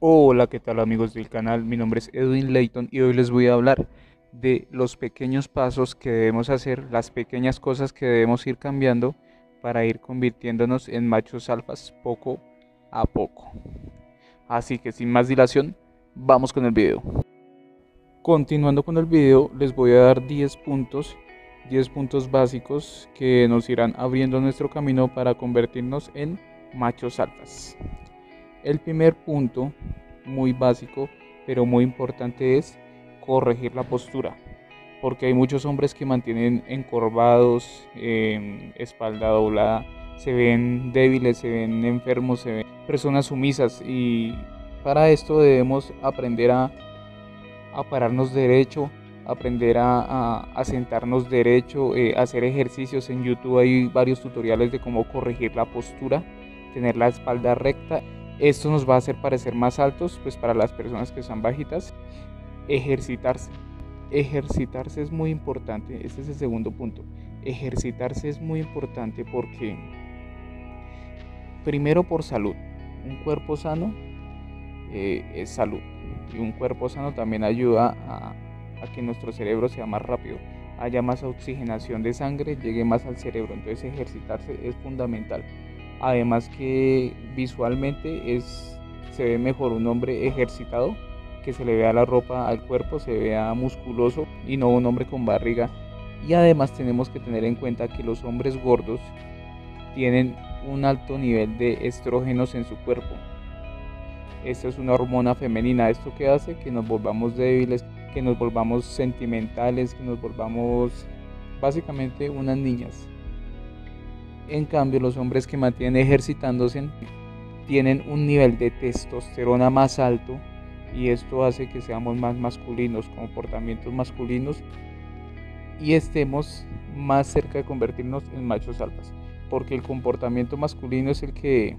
Hola, ¿qué tal amigos del canal? Mi nombre es Edwin Layton y hoy les voy a hablar de los pequeños pasos que debemos hacer, las pequeñas cosas que debemos ir cambiando para ir convirtiéndonos en machos alfas poco a poco. Así que sin más dilación, vamos con el video. Continuando con el video, les voy a dar 10 puntos básicos que nos irán abriendo nuestro camino para convertirnos en machos alfas. El primer punto, muy básico, pero muy importante, es corregir la postura, porque hay muchos hombres que mantienen encorvados, espalda doblada, se ven débiles, se ven enfermos, se ven personas sumisas, y para esto debemos aprender a pararnos derecho, aprender a sentarnos derecho, hacer ejercicios. En YouTube hay varios tutoriales de cómo corregir la postura, tener la espalda recta. Esto nos va a hacer parecer más altos, pues para las personas que son bajitas. Ejercitarse. Ejercitarse es muy importante. Este es el segundo punto. Ejercitarse es muy importante porque, primero, por salud. Un cuerpo sano es salud. Y un cuerpo sano también ayuda a que nuestro cerebro sea más rápido, haya más oxigenación de sangre, llegue más al cerebro. Entonces ejercitarse es fundamental. Además que visualmente se ve mejor un hombre ejercitado, que se le vea la ropa al cuerpo, se vea musculoso y no un hombre con barriga. Y además tenemos que tener en cuenta que los hombres gordos tienen un alto nivel de estrógenos en su cuerpo. Esta es una hormona femenina. ¿Esto qué hace? Que nos volvamos débiles, que nos volvamos sentimentales, que nos volvamos básicamente unas niñas. En cambio, los hombres que mantienen ejercitándose tienen un nivel de testosterona más alto, y esto hace que seamos más masculinos, comportamientos masculinos, y estemos más cerca de convertirnos en machos alfas, porque el comportamiento masculino es el que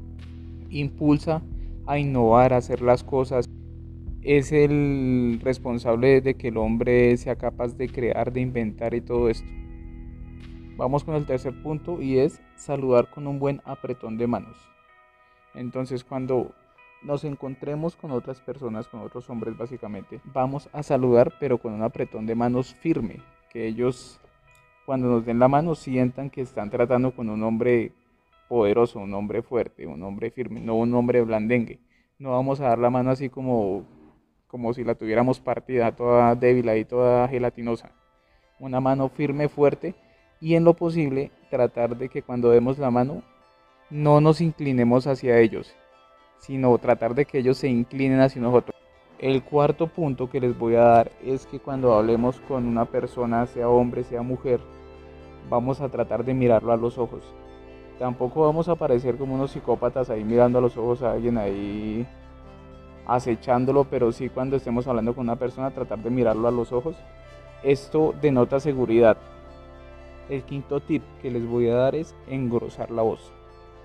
impulsa a innovar, a hacer las cosas. Es el responsable de que el hombre sea capaz de crear, de inventar y todo esto. Vamos con el tercer punto, y es saludar con un buen apretón de manos. Entonces, cuando nos encontremos con otras personas, con otros hombres básicamente, vamos a saludar pero con un apretón de manos firme, que ellos cuando nos den la mano sientan que están tratando con un hombre poderoso, un hombre fuerte, un hombre firme, no un hombre blandengue. No vamos a dar la mano así como si la tuviéramos partida, toda débil y toda gelatinosa. Una mano firme, fuerte, y en lo posible tratar de que cuando demos la mano no nos inclinemos hacia ellos, sino tratar de que ellos se inclinen hacia nosotros. El cuarto punto que les voy a dar es que cuando hablemos con una persona, sea hombre, sea mujer, vamos a tratar de mirarlo a los ojos. Tampoco vamos a parecer como unos psicópatas ahí mirando a los ojos a alguien ahí acechándolo, pero sí, cuando estemos hablando con una persona, tratar de mirarlo a los ojos. Esto denota seguridad. El quinto tip que les voy a dar es engrosar la voz.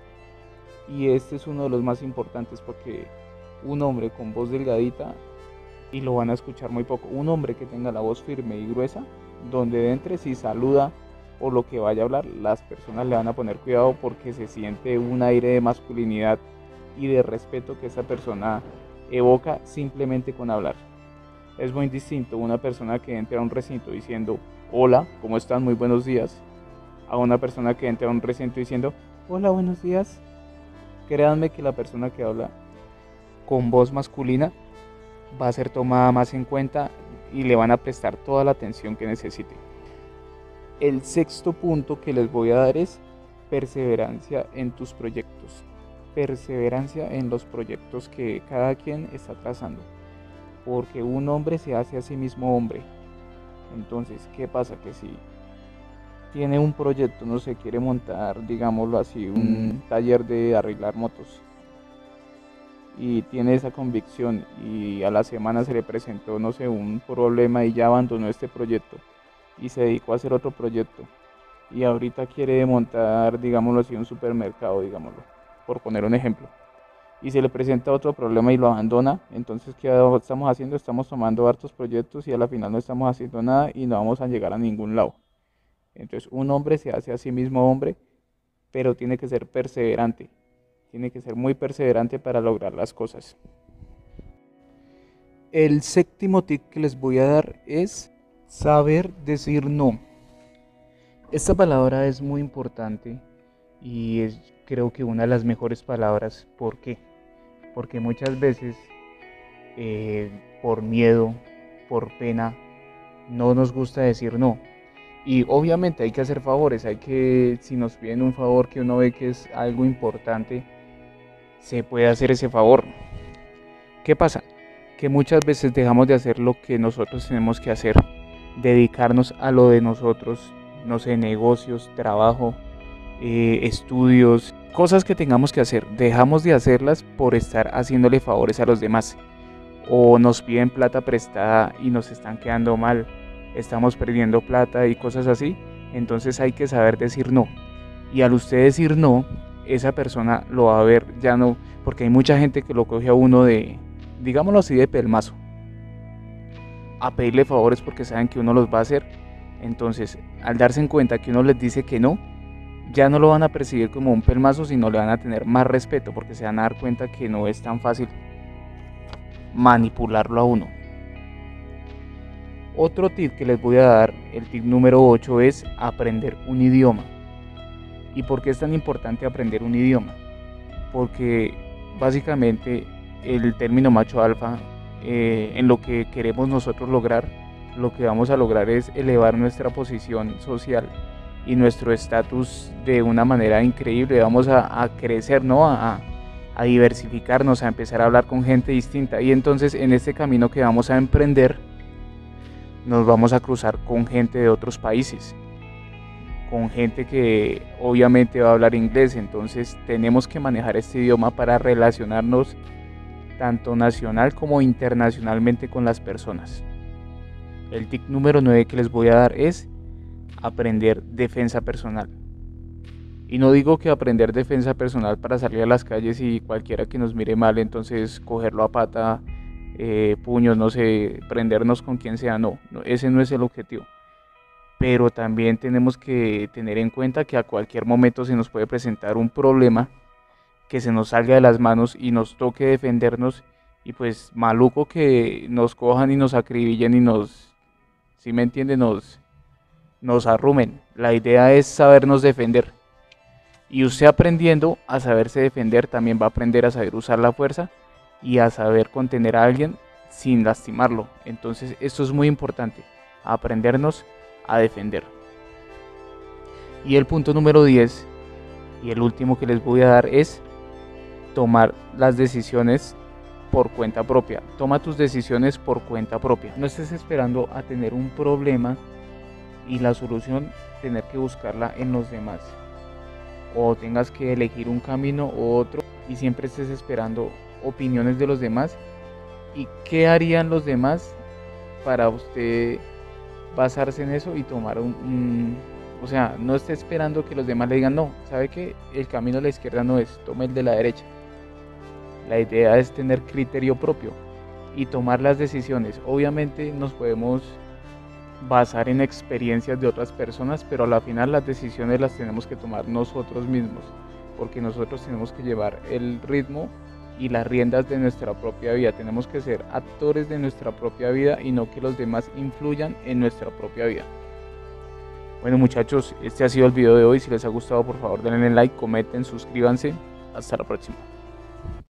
Y este es uno de los más importantes, porque un hombre con voz delgadita, y lo van a escuchar muy poco, un hombre que tenga la voz firme y gruesa, donde entre si saluda o lo que vaya a hablar, las personas le van a poner cuidado, porque se siente un aire de masculinidad y de respeto que esa persona evoca simplemente con hablar. Es muy distinto una persona que entra a un recinto diciendo hola, ¿cómo están? Muy buenos días, a una persona que entra a un recinto diciendo hola, buenos días. Créanme que la persona que habla con voz masculina va a ser tomada más en cuenta y le van a prestar toda la atención que necesite. El sexto punto que les voy a dar es perseverancia en tus proyectos. Perseverancia en los proyectos que cada quien está trazando, porque un hombre se hace a sí mismo hombre. Entonces, ¿qué pasa? Que si tiene un proyecto, no sé, quiere montar, digámoslo así, un taller de arreglar motos, y tiene esa convicción, y a la semana se le presentó, no sé, un problema, y ya abandonó este proyecto y se dedicó a hacer otro proyecto, y ahorita quiere montar, digámoslo así, un supermercado, digámoslo, por poner un ejemplo, y se le presenta otro problema y lo abandona. Entonces, ¿qué estamos haciendo? Estamos tomando hartos proyectos y a la final no estamos haciendo nada y no vamos a llegar a ningún lado. Entonces, un hombre se hace a sí mismo hombre, pero tiene que ser perseverante. Tiene que ser muy perseverante para lograr las cosas. El séptimo tip que les voy a dar es saber decir no. Esta palabra es muy importante y es, creo que, una de las mejores palabras. ¿Por qué? Porque muchas veces por miedo, por pena, no nos gusta decir no. Y obviamente hay que hacer favores, si nos piden un favor que uno ve que es algo importante, se puede hacer ese favor. ¿Qué pasa? Que muchas veces dejamos de hacer lo que nosotros tenemos que hacer, dedicarnos a lo de nosotros, no sé, negocios, trabajo, estudios, cosas que tengamos que hacer. Dejamos de hacerlas por estar haciéndole favores a los demás. O nos piden plata prestada y nos están quedando mal, estamos perdiendo plata y cosas así. Entonces hay que saber decir no. Y al usted decir no, esa persona lo va a ver ya no, porque hay mucha gente que lo coge a uno de, digámoslo así, de pelmazo, a pedirle favores porque saben que uno los va a hacer. Entonces, al darse en cuenta que uno les dice que no, ya no lo van a percibir como un pelmazo, sino le van a tener más respeto, porque se van a dar cuenta que no es tan fácil manipularlo a uno. Otro tip que les voy a dar, el tip número 8, es aprender un idioma. ¿Y por qué es tan importante aprender un idioma? Porque básicamente el término macho alfa, en lo que queremos nosotros lograr, lo que vamos a lograr es elevar nuestra posición social y nuestro estatus de una manera increíble. Vamos a crecer, ¿no? A diversificarnos, a empezar a hablar con gente distinta. Y entonces en este camino que vamos a emprender, nos vamos a cruzar con gente de otros países, con gente que obviamente va a hablar inglés. Entonces tenemos que manejar este idioma para relacionarnos tanto nacional como internacionalmente con las personas. El tip número 9 que les voy a dar es aprender defensa personal. Y no digo que aprender defensa personal para salir a las calles y cualquiera que nos mire mal, entonces cogerlo a pata, puños, no sé, prendernos con quien sea. No, ese no es el objetivo. Pero también tenemos que tener en cuenta que a cualquier momento se nos puede presentar un problema que se nos salga de las manos y nos toque defendernos, y pues maluco que nos cojan y nos acribillen y nos, si me entienden, nos arrumen. La idea es sabernos defender. Y usted, aprendiendo a saberse defender, también va a aprender a saber usar la fuerza y a saber contener a alguien sin lastimarlo. Entonces esto es muy importante, aprendernos a defender. Y el punto número 10 y el último que les voy a dar es tomar las decisiones por cuenta propia. Toma tus decisiones por cuenta propia. No estés esperando a tener un problema y la solución tener que buscarla en los demás, o tengas que elegir un camino u otro y siempre estés esperando opiniones de los demás. ¿Y qué harían los demás para usted basarse en eso y tomar o sea, no esté esperando que los demás le digan no, sabe que el camino a la izquierda no es, tome el de la derecha? La idea es tener criterio propio y tomar las decisiones. Obviamente nos podemos basar en experiencias de otras personas, pero a la final las decisiones las tenemos que tomar nosotros mismos, porque nosotros tenemos que llevar el ritmo y las riendas de nuestra propia vida. Tenemos que ser actores de nuestra propia vida y no que los demás influyan en nuestra propia vida. Bueno, muchachos, este ha sido el video de hoy. Si les ha gustado, por favor denle like, comenten, suscríbanse. Hasta la próxima.